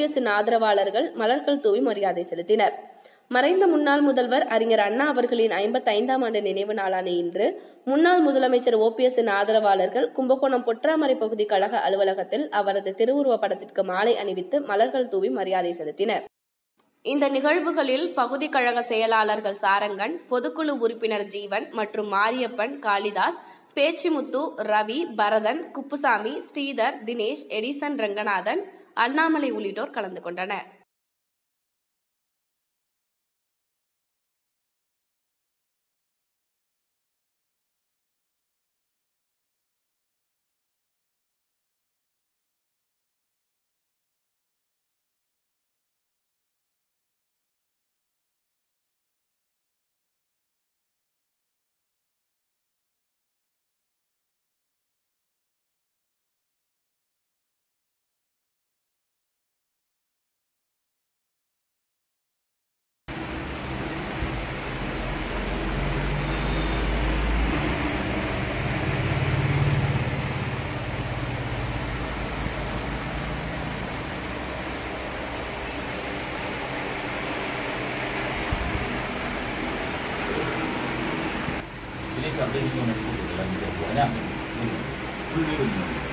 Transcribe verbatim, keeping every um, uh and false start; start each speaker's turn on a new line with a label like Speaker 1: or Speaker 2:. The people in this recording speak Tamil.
Speaker 1: ஓபிஎஸ்ஸின் ஆதரவாளர்கள் மலர்கள் தூவி மரியாதை செலுத்தினர். மறைந்த முன்னாள் முதல்வர் அறிஞர் அண்ணா அவர்களின் ஐம்பத்தி ஐந்தாம் ஆண்டு நினைவு நாளான இன்று முன்னாள் முதலமைச்சர் ஓபிஎஸ்ஸின் ஆதரவாளர்கள் கும்பகோணம் பொற்றாமரை பகுதி கழக அலுவலகத்தில் அவரது திருவுருவ படத்திற்கு மாலை அணிவித்து மலர்கள் தூவி மரியாதை செலுத்தினர். இந்த நிகழ்வுகளில் பகுதி கழக செயலாளர்கள் சாரங்கன், பொதுக்குழு உறுப்பினர் ஜீவன் மற்றும் மாரியப்பன், காளிதாஸ், பேச்சிமுத்து, ரவி, பரதன், குப்புசாமி, ஸ்ரீதர், தினேஷ், எடிசன், ரங்கநாதன், அண்ணாமலை உள்ளிட்டோர் கலந்து கொண்டனர்.
Speaker 2: Ini sampai di mana? Dalam banyak. Full